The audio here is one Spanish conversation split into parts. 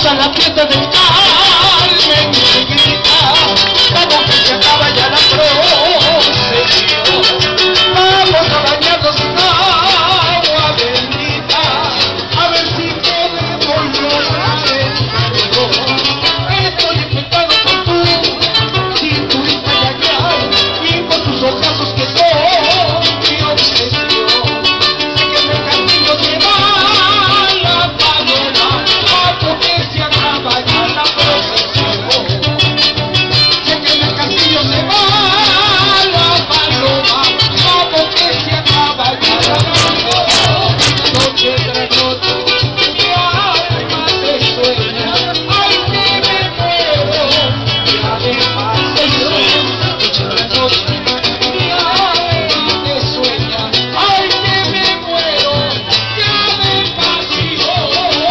a la fiesta del Carmen y grita, como que se acaba ya la procesión. Vamos a bañarnos en agua bendita, a ver si podemos lograr el perdón. Estoy infectado con tu cinturita de allá y con tus ojazos que son mi obsesión. Sé que en el castillo se va la paloma, porque se acaba ya la procesión. Sé que en el castillo se va la paloma, porque se acaba ya la procesión. Noche tras noche mi alma te sueña, ay que me muero, ya de pasión. Noche tras noche mi alma te sueña, ay que me muero, ya de pasión.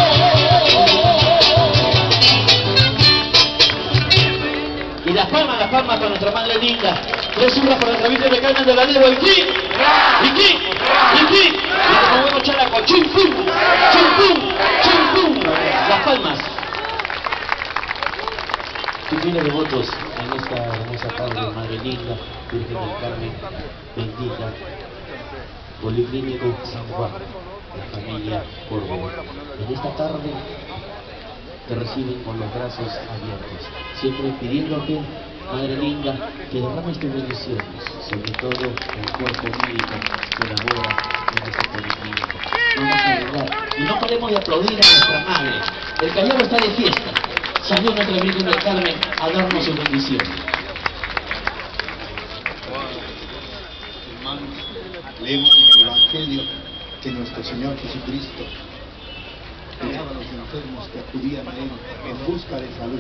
Y las palmas para nuestra madre linda. Tres hurras para nuestra Virgen de Carmen de la Leva. Y como buenos characos. Chum pum, chum pum, chum pum. Las palmas. Tú tienes devotos en esta hermosa tarde, Madre Linda, Virgen del Carmen, bendita, Policlínico San Juan, la familia Córdoba. En esta tarde te reciben con los brazos abiertos, siempre pidiéndote, Madre Linda, que derrames tus bendiciones, sobre todo el cuerpo médico que labora en este policlínico. Vamos a ayudar y no paremos de aplaudir a nuestra Madre. El Callao está de fiesta. Salió nuestra Virgen del Carmen a darnos sus bendiciones. Hermanos, leemos en el Evangelio que nuestro Señor Jesucristo cuidaba a los enfermos que acudían a Él en busca de salud.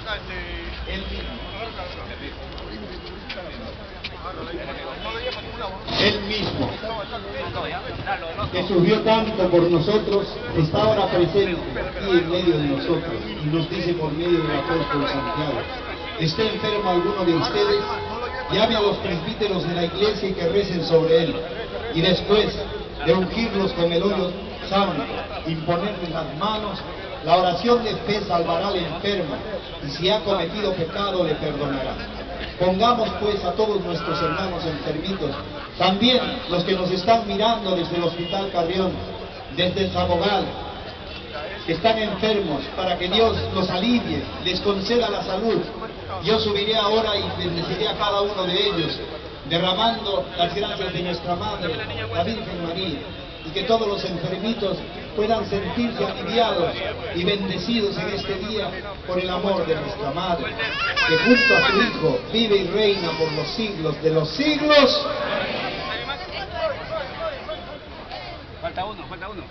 Él mismo, que sufrió tanto por nosotros, está ahora presente aquí en medio de nosotros y nos dice por medio del apóstol Santiago: ¿está enfermo alguno de ustedes? Llame a los presbíteros de la iglesia y que recen sobre él, y después de ungirlos con el óleo santo, imponerles las manos, la oración de fe salvará al enfermo, y si ha cometido pecado le perdonará. Pongamos pues a todos nuestros hermanos enfermitos, también los que nos están mirando desde el Hospital Carrión, desde el Zabogal, que están enfermos, para que Dios los alivie, les conceda la salud. Yo subiré ahora y bendeciré a cada uno de ellos, derramando las gracias de nuestra Madre, la Virgen María, y que todos los enfermitos puedan sentirse aliviados y bendecidos en este día por el amor de nuestra Madre, que junto a su Hijo vive y reina por los siglos de los siglos. Falta uno.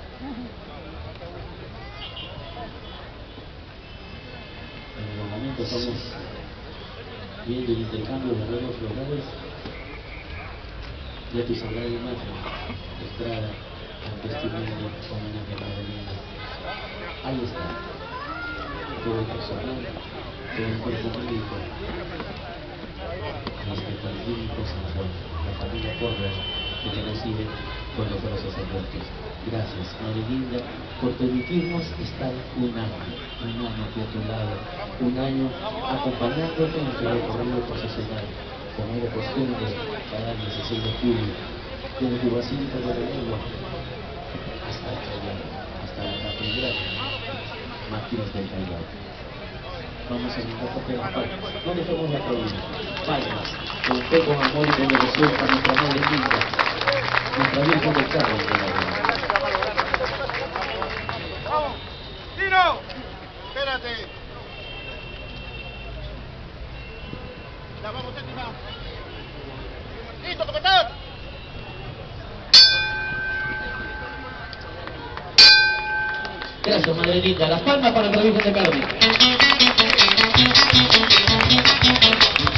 En el momento estamos viendo el intercambio de arreglos florales de tu sagrada imagen, estrada al testimonio homenaje a Madre Linda. Ahí está, todo el personal, todo el cuerpo médico, nuestro Policlínico San Juan, la familia Córdoba, que te reciben con los brazos abiertos. Gracias, Madre Linda, por permitirnos estar un año aquí a tu lado, un año acompañándote en tu recorrido procesional, como era costumbre cada 16 de julio, desde tu Basílica de Renuevo hasta el Callao, hasta la Catedral Mártires del Callao. Vamos a brindar por las palmas, no dejemos de aplaudir, palmas, con fe, con amor y con devoción a nuestra Madre Linda, nuestra Virgen del Carmen de la Vida. ¡Vamos! ¡Tiro! ¡Espérate! ¡La vamos a estimar! ¡Listo, capitán! Gracias, Madre Linda. Las palmas para nuestra Virgen del Carmen.